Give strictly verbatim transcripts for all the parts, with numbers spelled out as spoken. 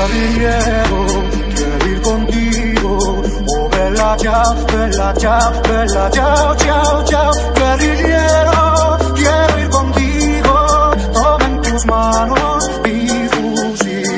guerrillero, quiero ir contigo. Oh, bella ciao, bella ciao, bella ciao, ciao, ciao. Guerrillero, quiero ir contigo. Toma en tus manos mi fusil.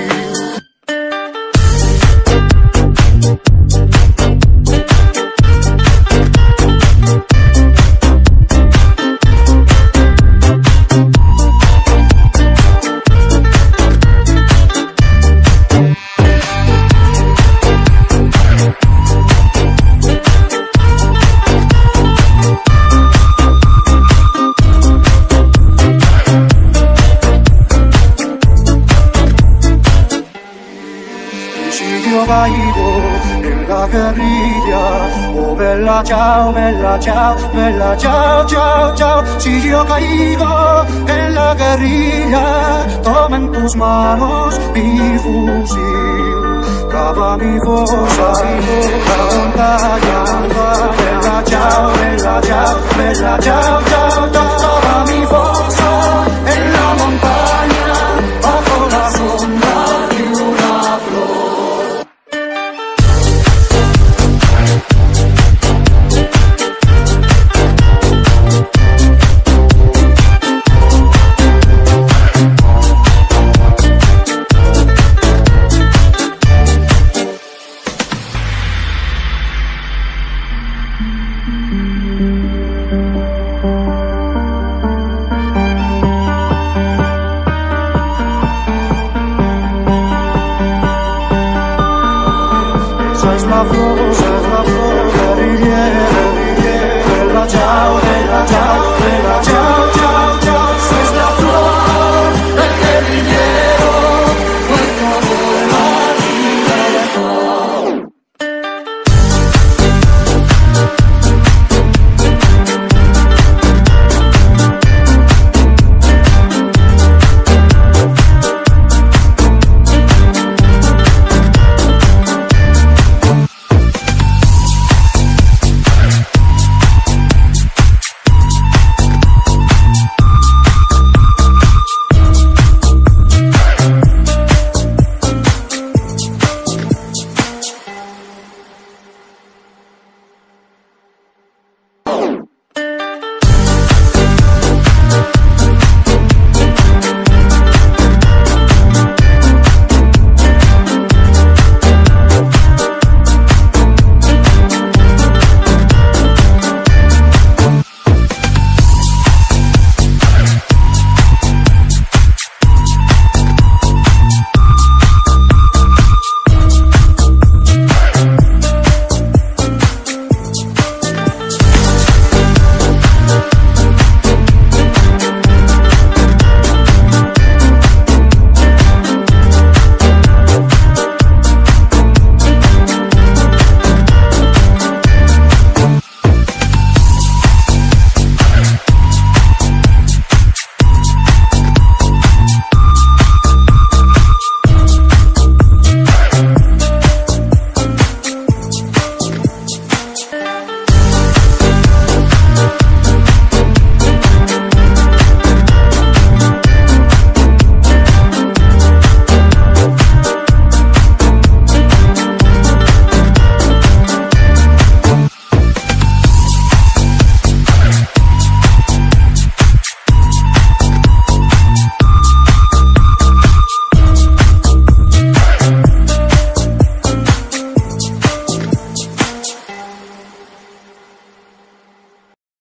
Yo caigo en la guerrilla, oh bella ciao, bella ciao, bella ciao, ciao, ciao. Si yo caigo en la guerrilla, toma en tus manos mi fusil, cava mi fosa, la montaña, bella ciao, bella ciao, bella ciao, ciao, ciao. Cava mi fosa en la montaña, bajo la sombra de una flor. Esa es la flor, esa es la flor.